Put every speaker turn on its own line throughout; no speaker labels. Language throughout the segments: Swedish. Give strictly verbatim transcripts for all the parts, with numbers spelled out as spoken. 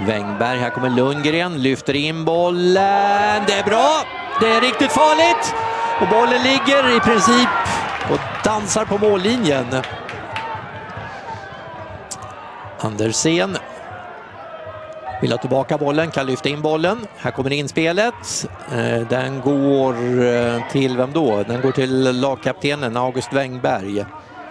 Wängberg, här kommer Lundgren, lyfter in bollen. Det är bra, det är riktigt farligt. Och bollen ligger i princip och dansar på mållinjen. Andersen vill ha tillbaka bollen, kan lyfta in bollen. Här kommer inspelet. Den går till vem då? Den går till lagkaptenen August Wängberg.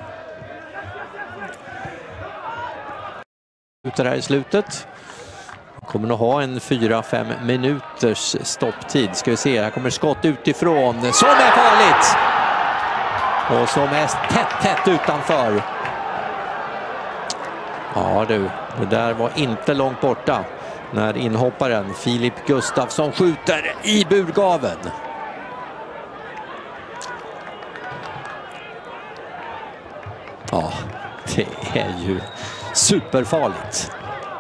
Ute där i slutet. Kommer nog ha en fyra fem minuters stopptid. Ska vi se, här kommer skott utifrån som är farligt. Och som är tätt tätt utanför. Ja du, det där var inte långt borta när inhopparen Filip Gustafsson skjuter i burgaven. Ja, det är ju superfarligt.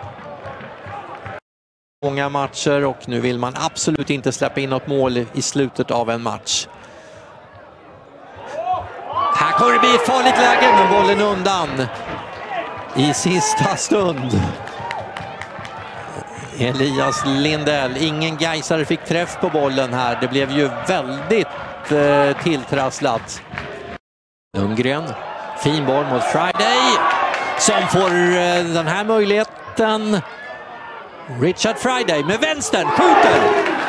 Många matcher och nu vill man absolut inte släppa in något mål i slutet av en match. Här kommer det bli ett farligt läge med bollen undan i sista stund. Elias Lindell, ingen Gaisare fick träff på bollen här. Det blev ju väldigt eh, tilltrasslat. Lundgren, fin boll mot Friday som får eh, den här möjligheten. Richard Friday med vänstern skjuter.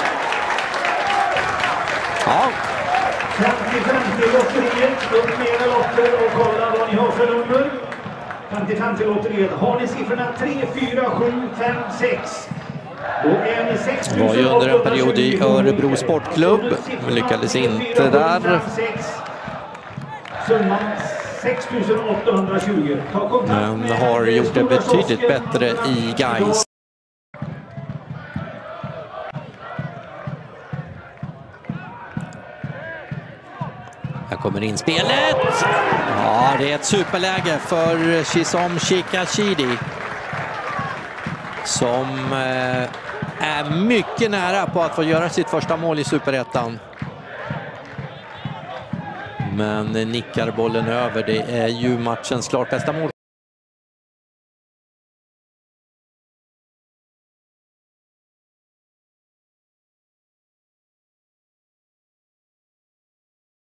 Ja.
femtio-lotteriet, upp mera lotter och kolla vad ni har för nummer. femtio-femtio-lotteriet, har ni siffrorna tre, fyra, sju, fem, sex. Då är ni sex tusen
var ju under en period i Örebro Sportklubb, men lyckades inte där.
Summan sex tusen åttahundratjugo.
Men har gjort det betydligt bättre i Gais. Här kommer inspelet. Ja, det är ett superläge för Chisom Chikashidi. Som eh, är mycket nära på att få göra sitt första mål i Superettan. Men nickar bollen över. Det är ju matchens klart bästa mål.